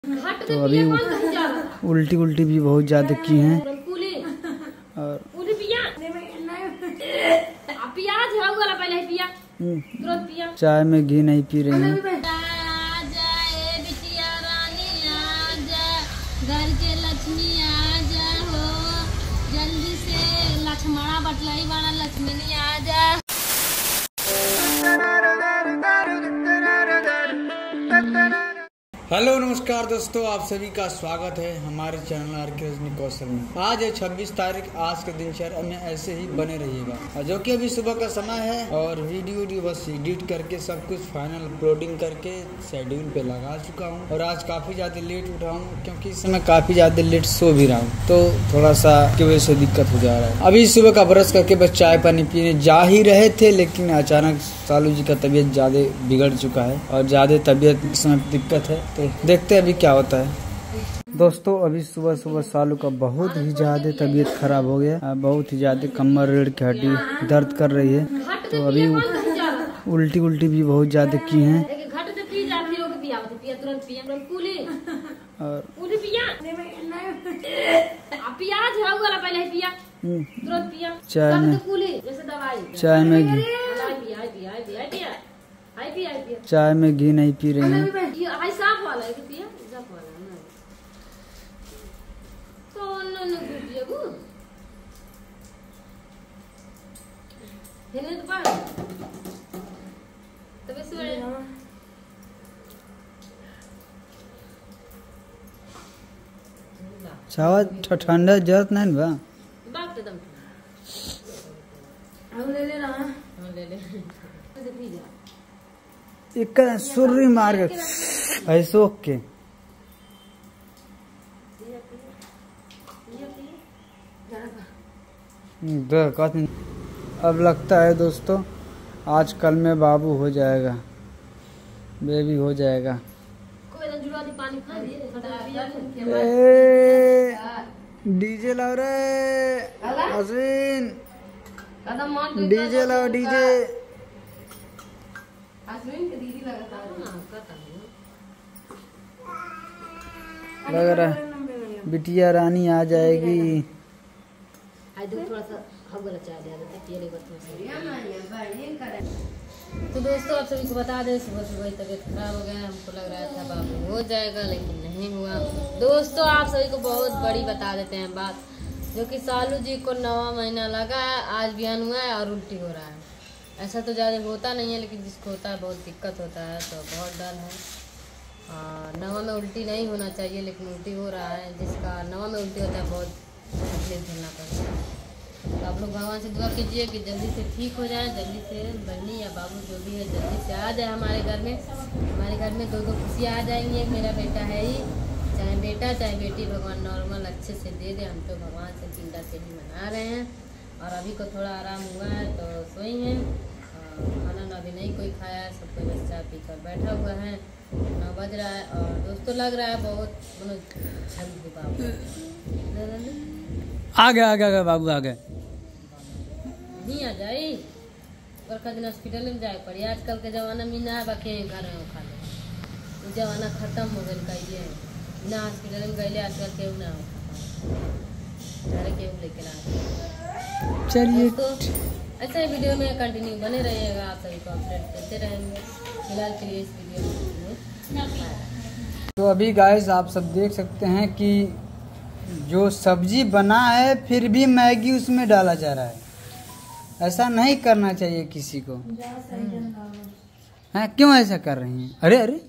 तो अभी उल्टी उल्टी भी बहुत ज्यादा की हैं और चाय में घी नहीं पी रही हैं। घर के लक्ष्मी आ जा हो जल्दी से लक्ष्मणा बटलाई वाला लक्ष्मी आ जा। हेलो नमस्कार दोस्तों, आप सभी का स्वागत है हमारे चैनल आरके रजनी कौशल में। आज है 26 तारीख। आज के दिनचर्या में ऐसे ही बने रहिएगा, और जो कि अभी सुबह का समय है और वीडियो बस एडिट करके सब कुछ फाइनल अपलोडिंग करके शेड्यूल पे लगा चुका हूँ। और आज काफी ज्यादा लेट उठा हूँ क्योंकि इस समय काफी ज्यादा लेट सो भी रहा हूँ, तो थोड़ा सा की वजह से दिक्कत हो जा रहा है। अभी सुबह का ब्रश करके बस चाय पानी पीने जा ही रहे थे, लेकिन अचानक सालू जी का तबीयत ज्यादा बिगड़ चुका है और ज्यादा तबीयत इस समय दिक्कत है, तो देखते हैं अभी क्या होता है। दोस्तों अभी सुबह सुबह सालू का बहुत ही ज्यादा तबीयत खराब हो गया, बहुत ही ज्यादा कमर रीढ़ की हड्डी दर्द कर रही है। तो अभी उल्टी उल्टी भी बहुत ज्यादा की हैं और चाय में घी नहीं पी रही हैं। चावा ठंडा जरूरत नहीं बा। एक सुर्री मार के ऐसो के अब लगता है दोस्तों आज कल में बाबू हो जाएगा, बेबी हो जाएगा। डीजे लाओ रे अश्विन, डीजे लाओ डीजे। लग रहा है बिटिया रानी आ जाएगी। तो दोस्तों आप सभी को बता दें, सुबह सुबह तबीयत खराब हो गया। हमको लग रहा था बाबू हो जाएगा, लेकिन नहीं हुआ। दोस्तों आप सभी को बहुत बड़ी बता देते हैं बात, जो कि सालू जी को 9वां महीना लगा है, आज बयान हुआ है और उल्टी हो रहा है। ऐसा तो ज़्यादा होता नहीं है, लेकिन जिसको होता है बहुत दिक्कत होता है, तो बहुत डर है। 9वां में उल्टी नहीं होना चाहिए, लेकिन उल्टी हो रहा है। जिसका 9वां में उल्टी होता है बहुत तकलीफ झेलना पड़ता है। तो आप लोग भगवान से दुआ कीजिए कि जल्दी से ठीक हो जाए, जल्दी से बहनी या बाबू जो भी है जल्दी से आ जाए हमारे घर में। हमारे घर में दो खुशियाँ आ जाएंगी। एक मेरा बेटा है ही, चाहे बेटा चाहे बेटी, भगवान नॉर्मल अच्छे से दे दे। हम तो भगवान से चिंता से ही मना रहे हैं। और अभी को थोड़ा आराम हुआ है तो सोई हैं। खाना ना भी नहीं कोई खाया है, सब कोई बस चाय पी कर बैठा हुआ है। 9 बज रहा है और दोस्तों लग रहा है बहुत आ गया बाबू आ गए। नहीं आ जाए बरका दिन हॉस्पिटल में जाए पड़ी। आजकल के जमाना में ना बाकी घर में खा लो, जमाना खत्म हो गया। कहिए ना हॉस्पिटल में गए, आजकल केहू ना हो घर केहू लेके ना। चलिए तो ऐसे वीडियो में कंटिन्यू बने रहिएगा, आप सभी को अपडेट करते रहेंगे। फिलहाल के लिए इस वीडियो में तो अभी गाइस आप सब देख सकते हैं कि जो सब्जी बना है फिर भी मैगी उसमें डाला जा रहा है। ऐसा नहीं करना चाहिए किसी को। है क्यों ऐसा कर रही हैं? अरे अरे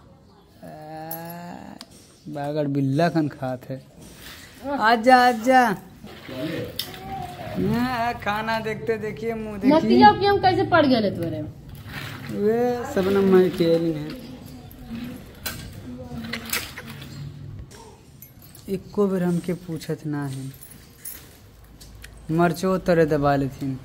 बागड़ बिल्ला खन खात है। आजा आजा खाना देखते देखिए मुँह देखिए। हम कैसे पड़ गए तुम्हारे वे सब नम्बर खेली है। एको बेर हमके पूछत ना है, मरचो तरह दबा लेथिन।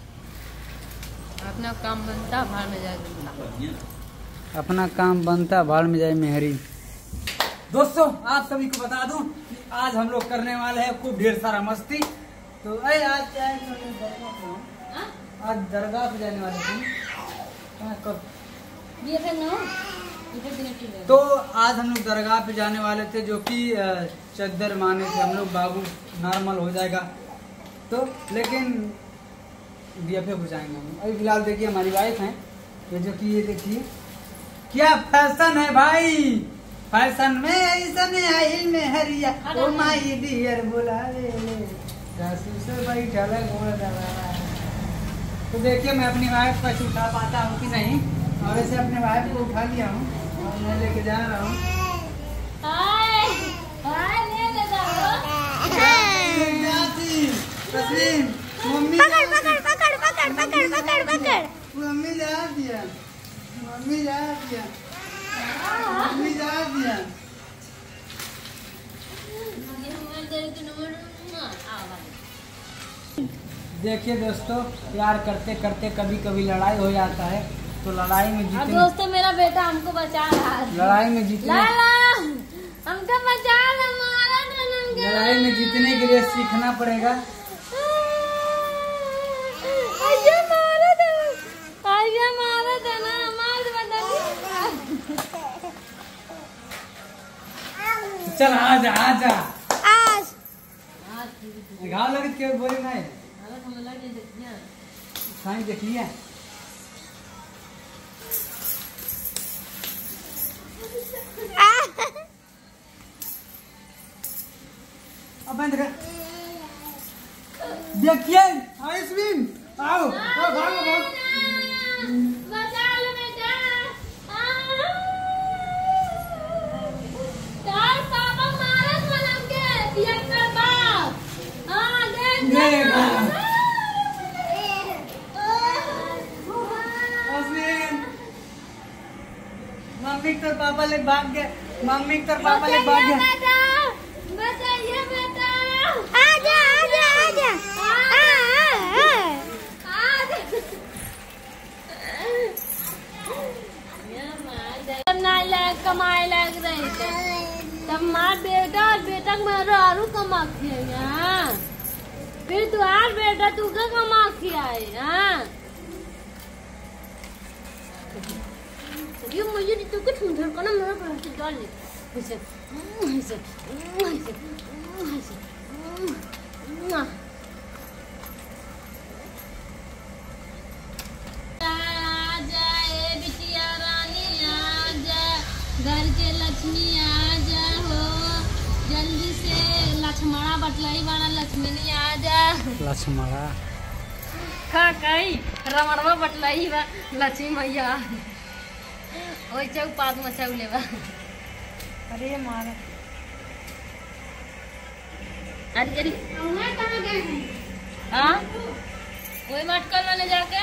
अपना काम बनता भाड़ में जाए, अपना काम बनता भाड़ में जाए मेहरी। दोस्तों आप सभी को बता दूं कि आज हम लोग करने वाले हैं खूब ढेर सारा मस्ती। तो आज आज दरगाह पे जाने वाले थे। ये तो आज हम लोग दरगाह पे जाने वाले थे, जो कि चद्दर माने थे हम लोग, बाबू नॉर्मल हो जाएगा तो, लेकिन BFF हो जाएंगे हम। अभी फिलहाल देखिए हमारी वाइफ है ये, जो कि ये देखिए क्या फैशन है भाई, फैशन में ऐसा आई में हरिया ओ माय डियर बुलावे से बैठा तो देखिए मैं अपनी वाइफ को उठा पाता हूँ कि नहीं, और ऐसे अपने वाइफ को उठा लिया हूँ और मैं लेके जा रहा हूँ। मम्मी मम्मी जा दिया, मम्मी जा दिया, मम्मी जा दिया। देखिए दोस्तों, प्यार करते करते कभी कभी लड़ाई हो जाता है, तो लड़ाई में जीतने दोस्तों मेरा बेटा हमको बचा रहा है, लड़ाई में जीतने हमको बचा लड़ाई में जीतने के लिए सीखना पड़ेगा। चल आजा आजा, घाव लगे क्यों बोले नहीं साइन देख लिया। अब बंद कर, देखिए आयुष्मीन आओ भागो भागो। मम्मी तो पापा ले भाग गए, मम्मी तो पापा ले भाग गए। बताइए बेटा, आजा आजा आजा कमाए लग रही तब माँ बेटा और बेटा मारू कमा खिया, फिर तू आज बेटा तू क्या कमा खियाए। ये मुझे तू कुछ उधर को ना मेरा पैसे डाल ले ऐसे ऐसे ऐसे आजा ए बिटिया रानी आजा, घर के लक्ष्मी आजा हो, जल्दी से लक्ष्मणा बटलाई वाला लक्ष्मी आजा, लक्ष्मणा का कही रमणवा बटलाई बा लक्ष्मी मैया ओई चौक पात मचाउ लेबा। अरे मारा अरे अरे कहां गए हैं? हां वही मटकल वाले जाके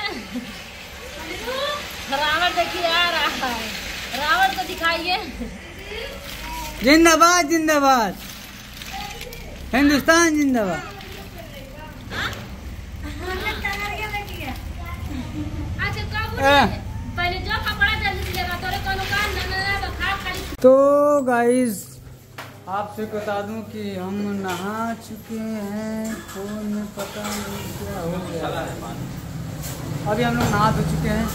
रावण देखिए आ रहा है, रावण को दिखाइए। जिंदाबाद जिंदाबाद, हिंदुस्तान जिंदाबाद। अच्छा कब पहले जो कपड़ा जल्दी से लेगा तोरे कोनो काम ना बखा खाली। तो गाइस आपसे बता दूं कि हम नहा चुके हैं, फोन में पता नहीं क्या हो गया। अभी हम लोग नहा धो चुके हैं।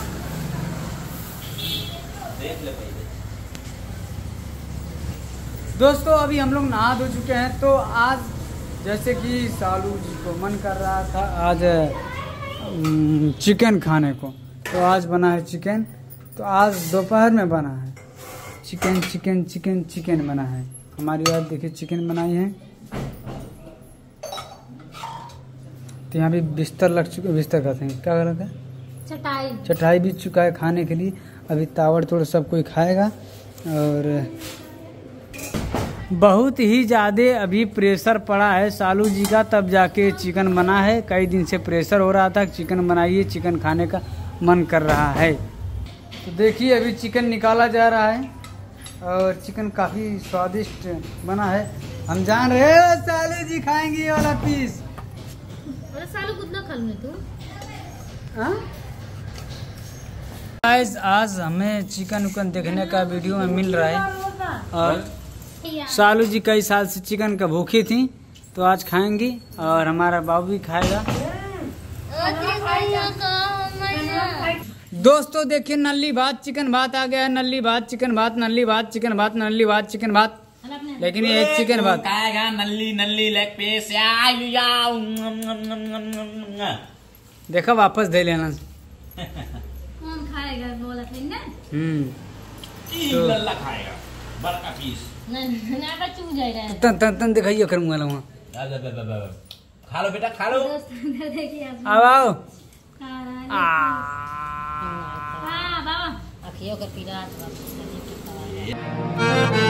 दोस्तों अभी हम लोग नहा धो चुके हैं, तो आज जैसे कि सालू जी को मन कर रहा था आज चिकन खाने को, तो आज बना है चिकन। तो आज दोपहर में बना है चिकन, चिकन चिकन चिकन बना है। हमारी बात देखिए चिकन बनाई है। तो यहाँ भी बिस्तर लग चुके, बिस्तर कहते हैं क्या कहते हैं, चटाई चटाई भी चुका है खाने के लिए। अभी तावड़ तोड़ सब कोई खाएगा। और बहुत ही ज़्यादा अभी प्रेशर पड़ा है सालू जी का, तब जाके चिकन बना है। कई दिन से प्रेशर हो रहा था चिकन बनाइए, चिकन खाने का मन कर रहा है। तो देखिए अभी चिकन निकाला जा रहा है और चिकन काफ़ी स्वादिष्ट बना है। हम जान रहे हैं सालू जी खाएंगे ये वाला पीस। अरे सालू कितना खा लूं तू? गाइस आज हमें चिकन उकन देखने का वीडियो में मिल रहा है, और सालू जी कई साल से चिकन का भूखी थी, तो आज खाएंगी और हमारा बाबू भी खाएगा। दोस्तों देखिए नल्ली भात चिकन भात आ गया है। नल्ली भात चिकन भात, नल्ली भात चिकन भात, नल्ली भात चिकन भात, लेकिन ये चिकन भात खाएगा। नल्ली नल्ली लेग पीस। देखा वापस दे लेना। कौन खाएगा बोला था ना? लल्ला खाएगा बड़का पीस। ना का चू जाए रहा है। तन तन तन दिखाइए कर मुंह वहाँ। खा लो बेटा खा लो। देखिए आओ आओ। बाबा अखियों का पीला